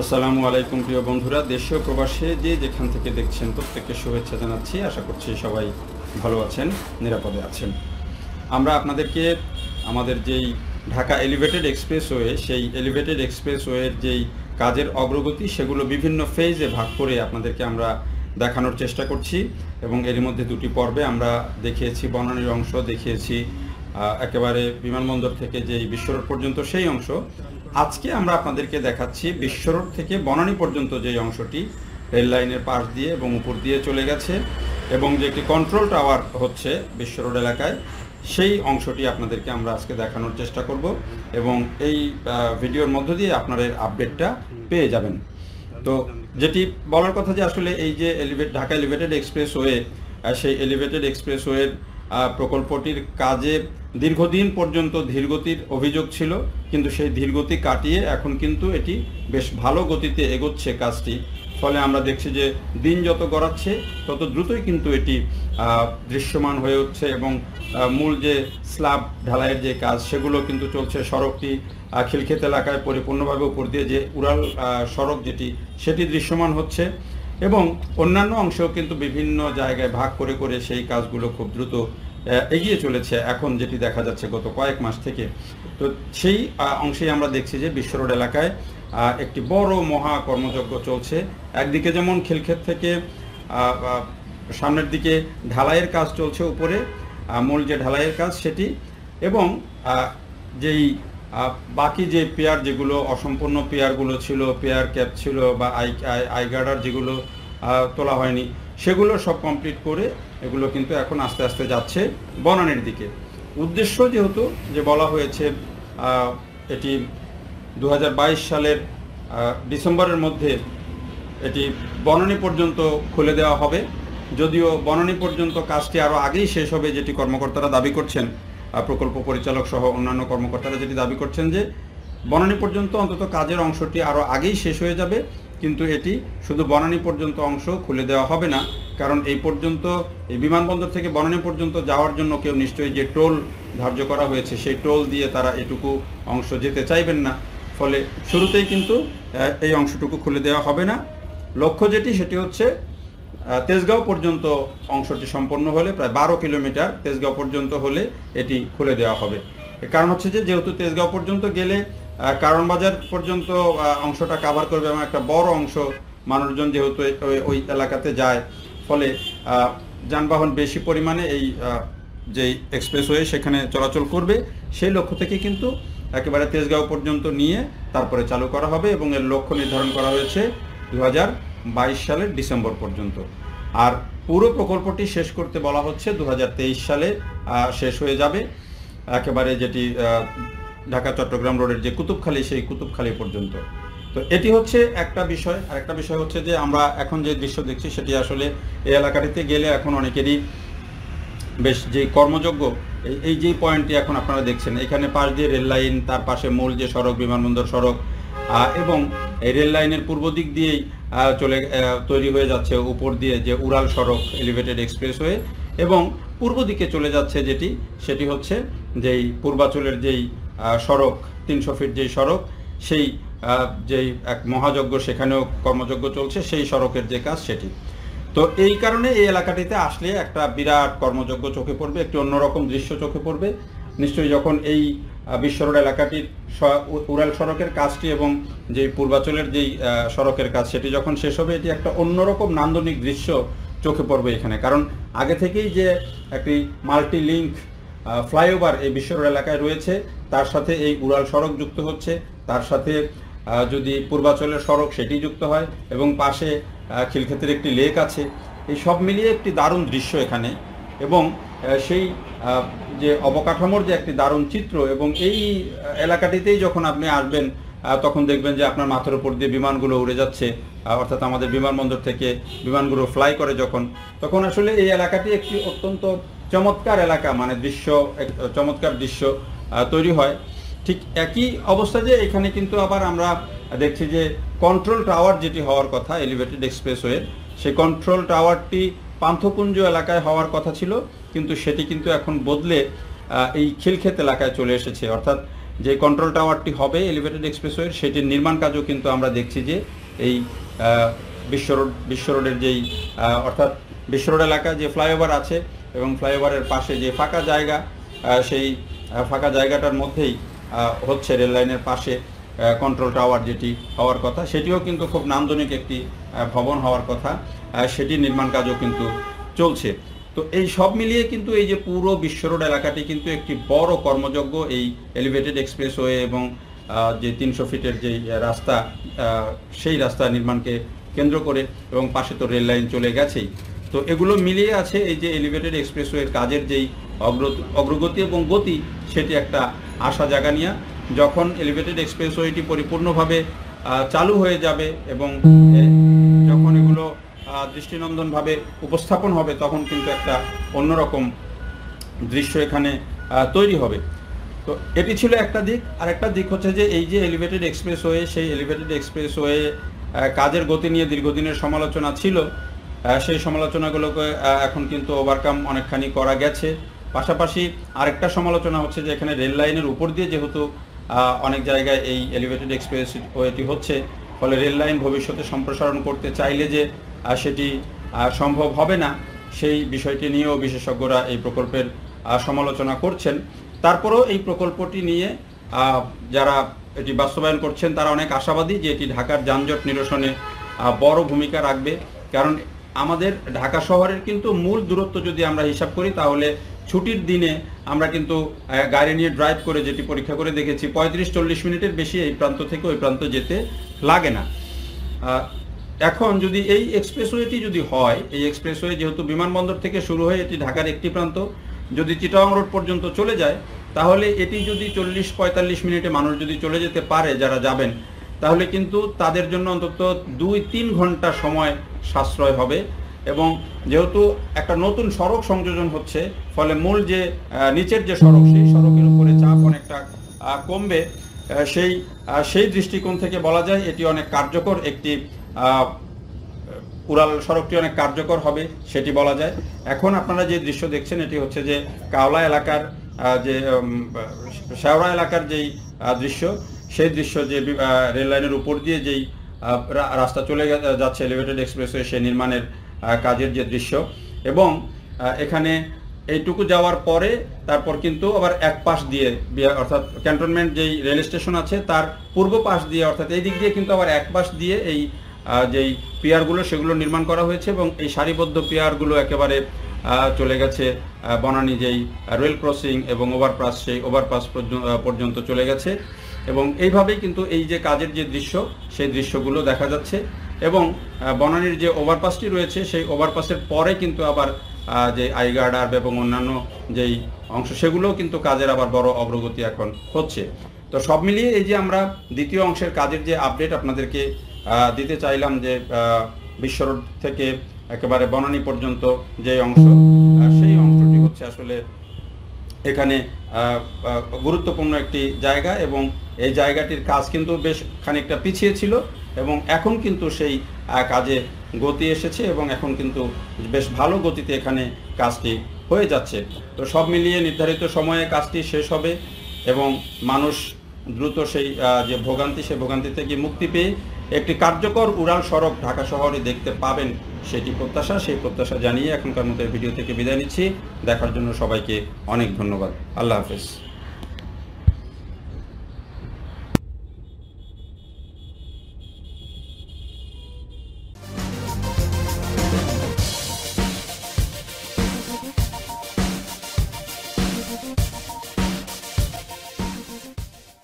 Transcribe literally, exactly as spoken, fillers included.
আসসালামু আলাইকুম প্রিয় বন্ধুরা, দেশীয় প্রবাসে যে যেখান থেকে দেখছেন প্রত্যেককে শুভেচ্ছা জানাচ্ছি। আশা করছি সবাই ভালো আছেন, নিরাপদে আছেন। আমরা আপনাদেরকে আমাদের যেই ঢাকা এলিভেটেড এক্সপ্রেসওয়ে, সেই এলিভেটেড এক্সপ্রেসওয়ের যেই কাজের অগ্রগতি সেগুলো বিভিন্ন ফেজে ভাগ করে আপনাদেরকে আমরা দেখানোর চেষ্টা করছি। এবং এর মধ্যে দুটি পর্বে আমরা দেখিয়েছি বনানীর অংশ, দেখিয়েছি একেবারে বিমানবন্দর থেকে যেই বিশ্বরোড পর্যন্ত সেই অংশ। আজকে আমরা আপনাদেরকে দেখাচ্ছি বিশ্বরোড থেকে বনানী পর্যন্ত যেই অংশটি রেল লাইনের পাশ দিয়ে এবং উপর দিয়ে চলে গেছে এবং যে একটি কন্ট্রোল টাওয়ার হচ্ছে বিশ্বরোড এলাকায়, সেই অংশটি আপনাদেরকে আমরা আজকে দেখানোর চেষ্টা করব এবং এই ভিডিওর মধ্য দিয়ে আপনারা আপডেটটা পেয়ে যাবেন। তো যেটি বলার কথা যে আসলে এই যে এলিভেট ঢাকা এলিভেটেড এক্সপ্রেসওয়ে, সেই এলিভেটেড এক্সপ্রেসওয়ের প্রকল্পটির কাজে দীর্ঘদিন পর্যন্ত ধীরগতির অভিযোগ ছিল, কিন্তু সেই ধীরগতি কাটিয়ে এখন কিন্তু এটি বেশ ভালো গতিতে এগোচ্ছে কাজটি। ফলে আমরা দেখছি যে দিন যত গড়াচ্ছে তত দ্রুতই কিন্তু এটি দৃশ্যমান হয়ে উঠছে এবং মূল যে স্ল্যাব ঢালাইয়ের যে কাজ সেগুলো কিন্তু চলছে। সড়কটি খিলক্ষেত এলাকায় পরিপূর্ণভাবে উপর দিয়ে যে উড়াল সড়ক যেটি সেটি দৃশ্যমান হচ্ছে এবং অন্যান্য অংশেও কিন্তু বিভিন্ন জায়গায় ভাগ করে করে সেই কাজগুলো খুব দ্রুত এগিয়ে চলেছে এখন, যেটি দেখা যাচ্ছে গত কয়েক মাস থেকে। তো সেই অংশেই আমরা দেখছি যে বিশ্বরোড এলাকায় একটি বড় মহা কর্মযজ্ঞ চলছে। একদিকে যেমন খিলক্ষেত থেকে সামনের দিকে ঢালাইয়ের কাজ চলছে, উপরে মূল যে ঢালাইয়ের কাজ সেটি, এবং যেই বাকি যে পেয়ার যেগুলো অসম্পূর্ণ পেয়ারগুলো ছিল, পেয়ার ক্যাপ ছিল বা আই আই গার্ডার যেগুলো তোলা হয়নি, সেগুলো সব কমপ্লিট করে এগুলো কিন্তু এখন আস্তে আস্তে যাচ্ছে বনানীর দিকে। উদ্দেশ্য যেহেতু যে বলা হয়েছে এটি দু হাজার বাইশ সালের ডিসেম্বরের মধ্যে এটি বনানী পর্যন্ত খুলে দেওয়া হবে। যদিও বনানী পর্যন্ত কাজটি আরও আগেই শেষ হবে, যেটি কর্মকর্তারা দাবি করছেন, প্রকল্প পরিচালক সহ অন্যান্য কর্মকর্তারা যেটি দাবি করছেন যে বনানী পর্যন্ত অন্তত কাজের অংশটি আরও আগেই শেষ হয়ে যাবে। কিন্তু এটি শুধু বনানী পর্যন্ত অংশ খুলে দেওয়া হবে না, কারণ এই পর্যন্ত এই বিমানবন্দর থেকে বনানী পর্যন্ত যাওয়ার জন্য কেউ নিশ্চয়ই যে টোল ধার্য করা হয়েছে সেই টোল দিয়ে তারা এটুকু অংশ যেতে চাইবেন না। ফলে শুরুতেই কিন্তু এই অংশটুকু খুলে দেওয়া হবে না। লক্ষ্য যেটি সেটি হচ্ছে তেজগাঁও পর্যন্ত অংশটি সম্পন্ন হলে, প্রায় বারো কিলোমিটার তেজগাঁও পর্যন্ত হলে এটি খুলে দেওয়া হবে। কারণ হচ্ছে যে যেহেতু তেজগাঁও পর্যন্ত গেলে কারণ বাজার পর্যন্ত অংশটা কাভার করবে এবং একটা বড় অংশ মানুষজন যেহেতু ওই এলাকাতে যায়, ফলে যানবাহন বেশি পরিমাণে এই যেই এক্সপ্রেসওয়ে সেখানে চলাচল করবে। সেই লক্ষ্য থেকে কিন্তু একেবারে তেজগাঁও পর্যন্ত নিয়ে তারপরে চালু করা হবে এবং এর লক্ষ্য নির্ধারণ করা হয়েছে দু হাজার বাইশ সালের ডিসেম্বর পর্যন্ত। আর পুরো প্রকল্পটি শেষ করতে বলা হচ্ছে দু হাজার তেইশ সালে শেষ হয়ে যাবে, একেবারে যেটি ঢাকা চট্টগ্রাম রোডের যে কুতুবখালী সেই কুতুবখালী পর্যন্ত। তো এটি হচ্ছে একটা বিষয়। আর একটা বিষয় হচ্ছে যে আমরা এখন যে দৃশ্য দেখছি সেটি আসলে এই এলাকাটিতে গেলে এখন অনেকেরই বেশ যে কর্মযোগ্য এই যে পয়েন্টটি এখন আপনারা দেখছেন, এখানে পাশ দিয়ে রেল লাইন, তার পাশে মূল যে সড়ক বিমানবন্দর সড়ক, এবং এই রেল লাইনের পূর্ব দিক দিয়েই চলে তৈরি হয়ে যাচ্ছে উপর দিয়ে যে উড়াল সড়ক এলিভেটেড এক্সপ্রেসওয়ে, এবং পূর্ব দিকে চলে যাচ্ছে যেটি সেটি হচ্ছে যেই পূর্বাচলের যেই সড়ক তিনশো ফিট যেই সড়ক, সেই যেই এক মহাযজ্ঞ সেখানেও কর্মযজ্ঞ চলছে, সেই সড়কের যে কাজ সেটি। তো এই কারণে এই এলাকাটিতে আসলে একটা বিরাট কর্মযজ্ঞ চোখে পড়বে, একটি অন্যরকম দৃশ্য চোখে পড়বে নিশ্চয়ই যখন এই বিশ্বরোড এলাকাটির উড়াল সড়কের কাজটি এবং যে পূর্বাচলের যেই সড়কের কাজ সেটি যখন শেষ হবে, এটি একটা অন্যরকম নান্দনিক দৃশ্য চোখে পড়বে এখানে। কারণ আগে থেকেই যে একটি মাল্টি লিঙ্ক ফ্লাইওভার এই বিশ্বরোড এলাকায় রয়েছে, তার সাথে এই উড়াল সড়ক যুক্ত হচ্ছে, তার সাথে যদি পূর্বাচলের সড়ক সেটি যুক্ত হয় এবং পাশে খিলক্ষেতের একটি লেক আছে, এই সব মিলিয়ে একটি দারুণ দৃশ্য এখানে। এবং সেই যে অবকাঠামোর যে একটি দারুণ চিত্র, এবং এই এলাকাটিতেই যখন আপনি আসবেন তখন দেখবেন যে আপনার মাথার উপর দিয়ে বিমানগুলো উড়ে যাচ্ছে, অর্থাৎ আমাদের বিমানবন্দর থেকে বিমানগুলো ফ্লাই করে যখন, তখন আসলে এই এলাকাটি একটি অত্যন্ত চমৎকার এলাকা, মানে দৃশ্য চমৎকার দৃশ্য তৈরি হয়। ঠিক একই অবস্থা যে এখানে কিন্তু আবার আমরা দেখছি যে কন্ট্রোল টাওয়ার যেটি হওয়ার কথা এলিভেটেড এক্সপ্রেসওয়ে, সেই কন্ট্রোল টাওয়ারটি পান্থকুঞ্জ এলাকায় হওয়ার কথা ছিল, কিন্তু সেটি কিন্তু এখন বদলে এই খিলক্ষেত এলাকায় চলে এসেছে। অর্থাৎ যে কন্ট্রোল টাওয়ারটি হবে এলিভেটেড এক্সপ্রেসওয়ের, সেটির নির্মাণ কাজও কিন্তু আমরা দেখছি যে এই বিশ্ব রোড বিশ্ব রোডের যেই অর্থাৎ বিশ্ব রোড এলাকায় যে ফ্লাইওভার আছে এবং ফ্লাইওভারের পাশে যে ফাঁকা জায়গা, সেই ফাঁকা জায়গাটার মধ্যেই হচ্ছে রেল লাইনের পাশে কন্ট্রোল টাওয়ার যেটি হওয়ার কথা, সেটিও কিন্তু খুব নান্দনিক একটি ভবন হওয়ার কথা, সেটি নির্মাণ কাজও কিন্তু চলছে। তো এই সব মিলিয়ে কিন্তু এই যে পুরো বিশ্ব রোড এলাকাটি কিন্তু একটি বড় কর্মযজ্ঞ এই এলিভেটেড এক্সপ্রেসওয়ে এবং যে তিনশো ফিটের যেই রাস্তা, সেই রাস্তা নির্মাণকে কেন্দ্র করে, এবং পাশে তো রেল লাইন চলে গেছেই। তো এগুলো মিলিয়ে আছে এই যে এলিভেটেড এক্সপ্রেসওয়ের কাজের যেই অগ্রগতি এবং গতি, সেটি একটা আশা জাগানিয়া। যখন এলিভেটেড এক্সপ্রেসওয়েটি পরিপূর্ণভাবে চালু হয়ে যাবে এবং যখন এগুলো দৃষ্টিনন্দনভাবে উপস্থাপন হবে, তখন কিন্তু একটা অন্যরকম দৃশ্য এখানে তৈরি হবে। তো এটি ছিল একটা দিক। আর একটা দিক হচ্ছে যে এই যে এলিভেটেড এক্সপ্রেসওয়ে, সেই এলিভেটেড এক্সপ্রেসওয়ে কাজের গতি নিয়ে দীর্ঘদিনের সমালোচনা ছিল, সেই সমালোচনাগুলোকে এখন কিন্তু ওভারকাম অনেকখানি করা গেছে। পাশাপাশি আরেকটা সমালোচনা হচ্ছে যে এখানে রেল লাইনের উপর দিয়ে যেহেতু অনেক জায়গায় এই এলিভেটেড এক্সপ্রেসওয়েটি হচ্ছে, ফলে রেল লাইন ভবিষ্যতে সম্প্রসারণ করতে চাইলে যে সেটি সম্ভব হবে না, সেই বিষয়টি নিয়েও বিশেষজ্ঞরা এই প্রকল্পের সমালোচনা করছেন। তারপরেও এই প্রকল্পটি নিয়ে যারা এটি বাস্তবায়ন করছেন তারা অনেক আশাবাদী যে এটি ঢাকার যানজট নিরসনে বড় ভূমিকা রাখবে। কারণ আমাদের ঢাকা শহরের কিন্তু মূল দূরত্ব যদি আমরা হিসাব করি, তাহলে ছুটির দিনে আমরা কিন্তু গাড়ি নিয়ে ড্রাইভ করে, যেটি পরীক্ষা করে দেখেছি, পঁয়ত্রিশ চল্লিশ মিনিটের বেশি এই প্রান্ত থেকে ওই প্রান্ত যেতে লাগে না। এখন যদি এই এক্সপ্রেসওয়েটি যদি হয়, এই এক্সপ্রেসওয়ে যেহেতু বিমানবন্দর থেকে শুরু হয়ে এটি ঢাকার একটি প্রান্ত যদি চিটাগাং রোড পর্যন্ত চলে যায়, তাহলে এটি যদি চল্লিশ পঁয়তাল্লিশ মিনিটে মানুষ যদি চলে যেতে পারে যারা যাবেন, তাহলে কিন্তু তাদের জন্য অন্তত দুই তিন ঘন্টা সময় সাশ্রয় হবে। এবং যেহেতু একটা নতুন সড়ক সংযোজন হচ্ছে, ফলে মূল যে নিচের যে সড়ক, সেই সড়কের উপরে চাপ অনেকটা কমবে। সেই সেই দৃষ্টিকোণ থেকে বলা যায় এটি অনেক কার্যকর একটি উড়াল সড়কটি অনেক কার্যকর হবে, সেটি বলা যায়। এখন আপনারা যে দৃশ্য দেখছেন, এটি হচ্ছে যে কাওলা এলাকার যে শেওড়া এলাকার যেই দৃশ্য, সেই দৃশ্য যে রেল লাইনের উপর দিয়ে যেই রাস্তা চলে যাচ্ছে এলিভেটেড এক্সপ্রেসওয়ে, সেই নির্মাণের কাজের যে দৃশ্য। এবং এখানে এইটুকু যাওয়ার পরে তারপর কিন্তু আবার এক পাশ দিয়ে, অর্থাৎ ক্যান্টনমেন্ট যেই রেল স্টেশন আছে তার পূর্ব পাশ দিয়ে, অর্থাৎ এই দিক দিয়ে কিন্তু আবার এক পাশ দিয়ে এই যেই পিয়ারগুলো সেগুলো নির্মাণ করা হয়েছে। এবং এই সারিবদ্ধ পিয়ারগুলো একেবারে চলে গেছে বনানী যেই রেল ক্রসিং এবং ওভারপাস, সেই ওভারপাস পর্যন্ত চলে গেছে। এবং এইভাবেই কিন্তু এই যে কাজের যে দৃশ্য, সেই দৃশ্যগুলো দেখা যাচ্ছে। এবং বনানীর যে ওভারপাসটি রয়েছে, সেই ওভারপাসের পরে কিন্তু আবার যে আইগার্ডার এবং অন্যান্য যেই অংশ, সেগুলোও কিন্তু কাজের আবার বড় অগ্রগতি এখন হচ্ছে। তো সব মিলিয়ে এই যে আমরা দ্বিতীয় অংশের কাজের যে আপডেট আপনাদেরকে দিতে চাইলাম, যে বিশ্ব রোড থেকে একেবারে বনানী পর্যন্ত যে অংশ, সেই অংশটি হচ্ছে আসলে এখানে গুরুত্বপূর্ণ একটি জায়গা। এবং এই জায়গাটির কাজ কিন্তু বেশ খানিকটা পিছিয়ে ছিল, এবং এখন কিন্তু সেই কাজে গতি এসেছে, এবং এখন কিন্তু বেশ ভালো গতিতে এখানে কাজটি হয়ে যাচ্ছে। তো সব মিলিয়ে নির্ধারিত সময়ে কাজটি শেষ হবে এবং মানুষ দ্রুত সেই যে ভোগান্তি, সেই ভোগান্তি থেকে মুক্তি পেয়ে একটি কার্যকর উড়াল সড়ক ঢাকা শহরে দেখতে পাবেন, সেটি প্রত্যাশা। সেই প্রত্যাশা জানিয়ে এখনকার মতো ভিডিও থেকে বিদায় নিচ্ছি। দেখার জন্য সবাইকে অনেক ধন্যবাদ। আল্লাহ হাফেজ।